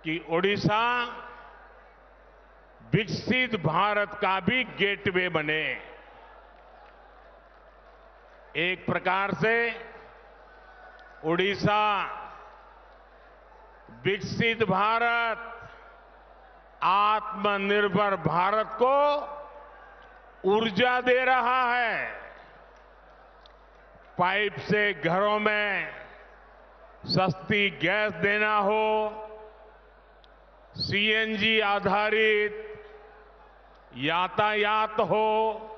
कि ओडिशा विकसित भारत का भी गेटवे बने। एक प्रकार से ओडिशा विकसित भारत, आत्मनिर्भर भारत को ऊर्जा दे रहा है। पाइप से घरों में सस्ती गैस देना हो, सीएनजी आधारित यातायात हो,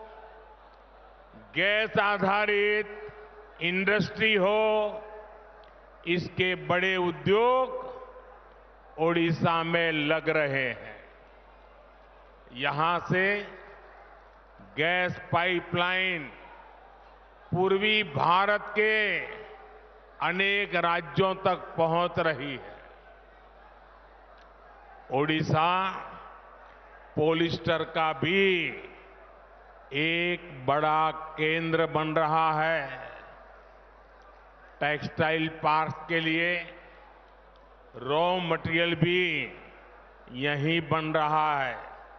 गैस आधारित इंडस्ट्री हो, इसके बड़े उद्योग ओडिशा में लग रहे हैं। यहां से गैस पाइपलाइन पूर्वी भारत के अनेक राज्यों तक पहुंच रही है। ओडिशा पॉलिएस्टर का भी एक बड़ा केंद्र बन रहा है। टेक्सटाइल पार्क के लिए रॉ मटेरियल भी यहीं बन रहा है।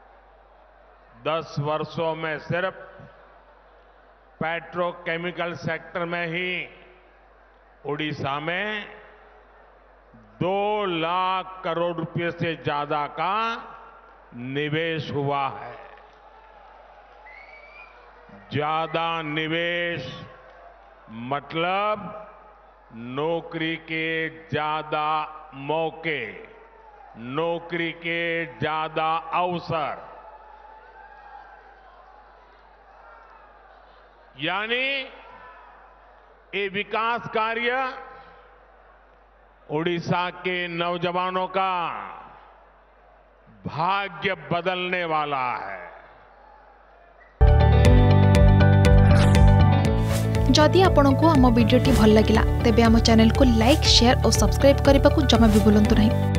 10 वर्षों में सिर्फ पेट्रोकेमिकल सेक्टर में ही ओडिशा में 2 लाख करोड़ रुपए से ज्यादा का निवेश हुआ है। ज्यादा निवेश मतलब नौकरी के ज्यादा मौके, नौकरी के ज्यादा अवसर, यानी ये विकास कार्य ओडिशा के नौजवानों का भाग्य बदलने वाला है। जदि आपंक आम भिडी भल लगा तेब आम चैनल को लाइक, शेयर और सब्सक्राइब करने को जमा भी भूलु नहीं।